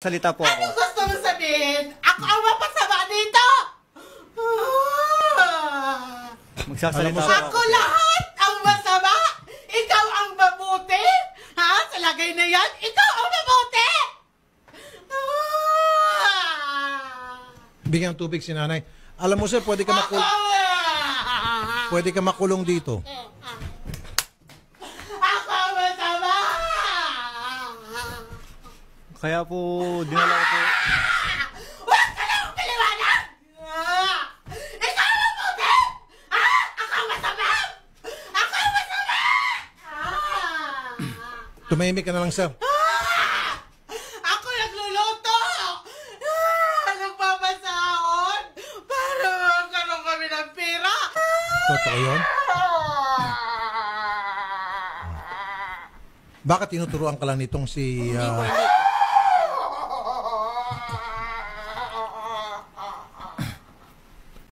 Salita po ako. Ano gusto mo sabihin? Ako ang mapasama dito! Magsasalita po Ako lahat ang masama! Ikaw ang mabuti! Ha? Sa lagay na yan, ikaw ang mabuti! Bigyan ng tubig si nanay. Alam mo sir, pwede ka makulong dito. Ako ang masama! Kaya po, dinala ko po. Huwag ka na akong paliwanag! Ikaw ang mabuti! Ha? Ako ang masama! Ako ang masama! Tumahimik ka na lang sir. Ako nagluluto! Nagpapasahod! Para magkaroon kami ng pera! Totoo yun? Bakit tinuturuan ka lang nitong si...